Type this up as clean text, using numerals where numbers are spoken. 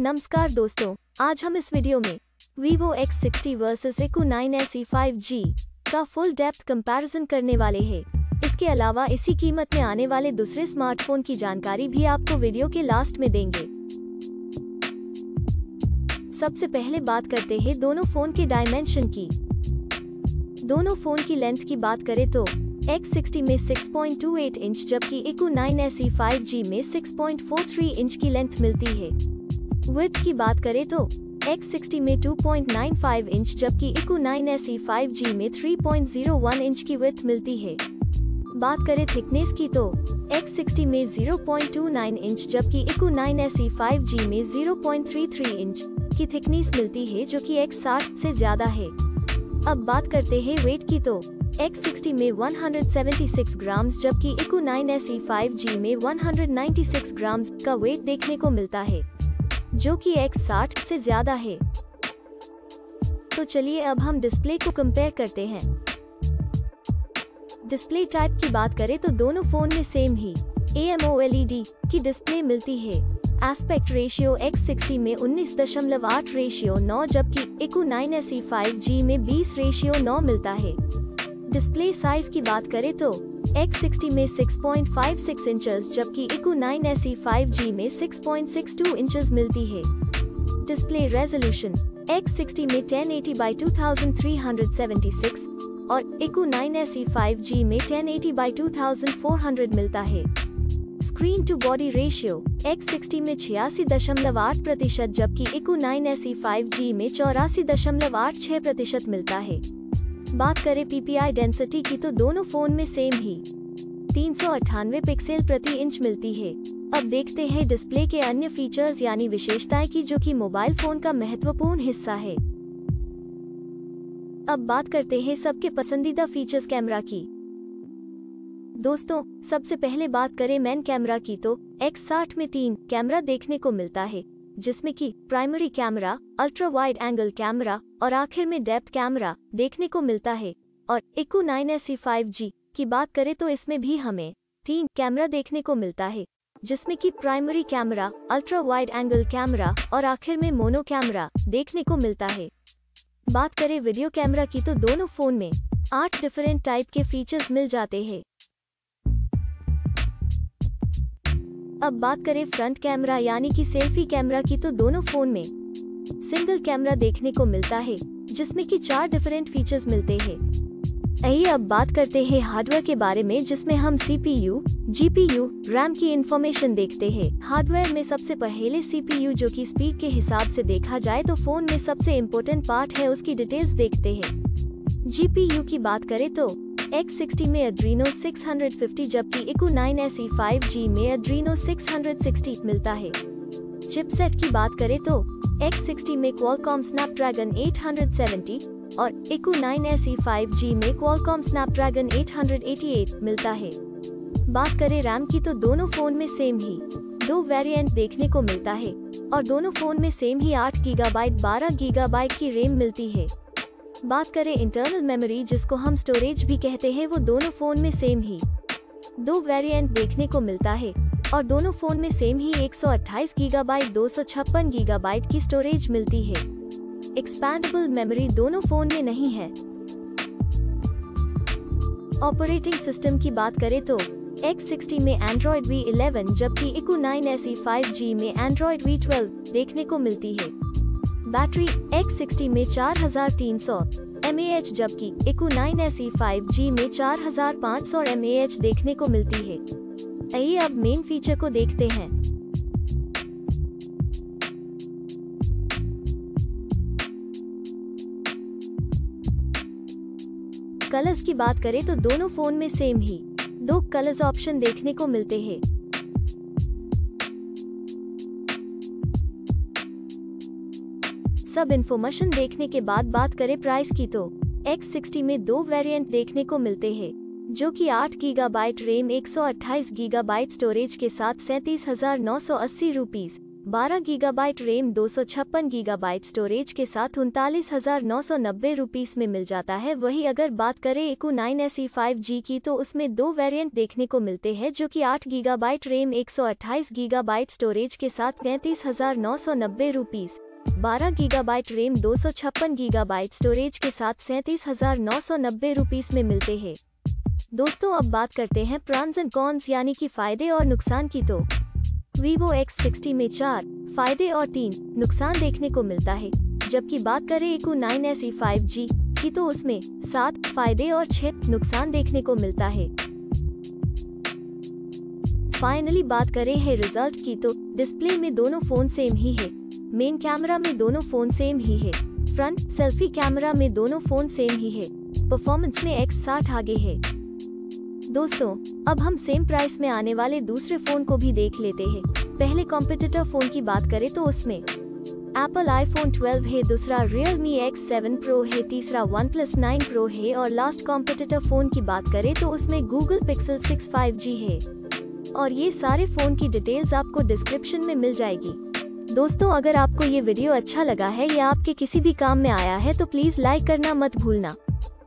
नमस्कार दोस्तों, आज हम इस वीडियो में Vivo X60 versus Eco 9SE 5G का फुल डेप्थ कंपैरिजन करने वाले हैं। इसके अलावा इसी कीमत में आने वाले दूसरे स्मार्टफोन की जानकारी भी आपको वीडियो के लास्ट में देंगे। सबसे पहले बात करते हैं दोनों फोन के डायमेंशन की। दोनों फोन की लेंथ की बात करें तो X60 में 6.28 इंच जबकि Eco 9SE 5G में 6.43 इंच की लेंथ मिलती है। विड्थ की बात करें तो X60 में 2.95 इंच जबकि Eco 9SE 5G में 3.01 इंच की विड्थ मिलती है। बात करें थिकनेस की तो X60 में 0.29 इंच जबकि Eco 9SE 5G में 0.33 इंच की थिकनेस मिलती है, जो कि X60 से ज्यादा है। अब बात करते हैं वेट की तो X60 में 176 ग्राम्स जबकि Eco 9SE 5G में 196 ग्राम्स का वेट देखने को मिलता है, जो कि X60 से ज्यादा है। तो चलिए अब हम डिस्प्ले को कंपेयर करते हैं। डिस्प्ले टाइप की बात करें तो दोनों फोन में सेम ही AMOLED की डिस्प्ले मिलती है। एस्पेक्ट रेशियो X60 में 19.8:9 जबकि Eco 9SE 5G में 20:9 मिलता है। डिस्प्ले साइज की बात करें तो X60 में 6.56 इंचेस जबकि Eco 9SE 5G में 6.62 इंचेस मिलती है। डिस्प्ले रेजोल्यूशन X60 में 1080x2376 और Eco 9SE 5G में 1080x2400 मिलता है। Screen to body ratio X60 में 86.8% जबकि Eco 9SE 5G में 84.86% मिलता है। बात करें PPI डेंसिटी की तो दोनों फोन में सेम ही 398 पिक्सल प्रति इंच मिलती है। अब देखते हैं डिस्प्ले के अन्य फीचर्स यानी विशेषताएं की, जो कि मोबाइल फोन का महत्वपूर्ण हिस्सा है। अब बात करते हैं सबके पसंदीदा फीचर्स कैमरा की। दोस्तों, सबसे पहले बात करें मेन कैमरा की तो X60 में 3 कैमरा देखने को मिलता है, जिसमें कि primary camera, ultra wide angle camera और आखिर में डेप्थ कैमरा देखने को मिलता है। और Eco 9SE 5G की बात करें तो इसमें भी हमें 3 कैमरा देखने को मिलता है, जिसमें कि primary camera, ultra wide angle camera और आखिर में मोनो कैमरा देखने को मिलता है। बात करें वीडियो कैमरा की तो दोनों फोन में 8 डिफरेंट टाइप के फीचर्स मिल जाते हैं। अब बात करें फ्रंट कैमरा यानी कि सेल्फी कैमरा की तो दोनों फोन में सिंगल कैमरा देखने को मिलता है, जिसमें कि 4 डिफरेंट फीचर्स मिलते हैं। आइए अब बात करते हैं हार्डवेयर के बारे में, जिसमें हम CPU, GPU, RAM की इंफॉर्मेशन देखते हैं। हार्डवेयर में सबसे पहले CPU, जो कि स्पीड के हिसाब से देखा जाए तो फोन में सबसे इम्पोर्टेंट पार्ट है, उसकी डिटेल्स देखते हैं। GPU की बात करें तो X60 में Adreno 650 जबकि Eco 9SE 5G में Adreno 660 मिलता है। चिपसेट की बात करें तो X60 में Qualcomm Snapdragon 870 और Eco 9SE 5G में Qualcomm Snapdragon 888 मिलता है। बात करें रैम की तो दोनों फोन में सेम ही 2 वेरिएंट देखने को मिलता है और दोनों फोन में सेम ही 8 GB 12 GB की रैम मिलती है। बात करें इंटरनल मेमोरी, जिसको हम स्टोरेज भी कहते हैं, वो दोनों फोन में सेम ही 2 वेरिएंट देखने को मिलता है और दोनों फोन में सेम ही 128 GB 256 GB की स्टोरेज मिलती है। एक्सपैंडेबल मेमोरी दोनों फोन में नहीं है। ऑपरेटिंग सिस्टम की बात करें तो X60 में Android V11 जबकि Eco 9SE 5G में Android V12 देखने को मिलती है। बैटरी X60 में 4300 mAh जबकि Eco 9SE 5G में 4500 mAh देखने को मिलती है। आइए अब मेन फीचर को देखते हैं। कलर्स की बात करें तो दोनों फोन में सेम ही 2 कलर्स ऑप्शन देखने को मिलते हैं। सब इन्फॉर्मेशन देखने के बाद बात करें प्राइस की तो X60 में 2 वेरिएंट देखने को मिलते हैं, जो कि 8 GB रैम 128 GB स्टोरेज के साथ 37,980 rupees 12 gigabyte RAM 256 gigabyte storage के साथ 39,990 रुपीस में मिल जाता है। वही अगर बात करें Eco 9SE 5G की तो उसमें दो वेरिएंट देखने को मिलते हैं, जो कि 8 गीगाबाइट रैम 128 गीगाबाइट स्टोरेज के साथ 33,990 rupees, 12 gigabyte RAM 256 gigabyte storage के साथ 37,990 रुपीस में मिलते हैं। दोस्तों अब बात करते हैं प्रॉन्स एंड कॉन्स यानी कि फायदे और नुकसान की। तो Vivo X60 में 4 फायदे और 3 नुकसान देखने को मिलता है, जबकि बात करें Eco 9SE 5G की तो उसमें 7 फायदे और 6 नुकसान देखने को मिलता है। फाइनली बात करें है रिजल्ट की तो डिस्प्ले में दोनों फोन सेम ही है, मेन कैमरा में दोनों फोन सेम ही है, फ्रंट सेल्फी कैमरा में दोनों फोन सेम ही है, परफॉर्मेंस में X60 आगे है। दोस्तों अब हम सेम प्राइस में आने वाले दूसरे फोन को भी देख लेते हैं। पहले कॉम्पिटिटर फोन की बात करें तो उसमें एप्पल iPhone 12 है, दूसरा Realme X7 Pro है, तीसरा OnePlus 9 Pro है और लास्ट कॉम्पिटिटर फोन की बात करें तो उसमें Google Pixel 6 5G है। और ये सारे फोन की डिटेल्स आपको डिस्क्रिप्शन में मिल जाएगी। दोस्तों अगर आपको ये वीडियो अच्छा लगा है या आपके किसी भी काम में आया है तो प्लीज लाइक करना मत भूलना।